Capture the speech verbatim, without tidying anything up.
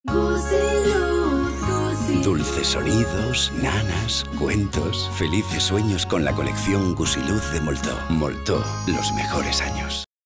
Gusiluz, Gusiluz. Dulces sonidos, nanas, cuentos, felices sueños con la colección Gusiluz de Moltó. Moltó, los mejores años.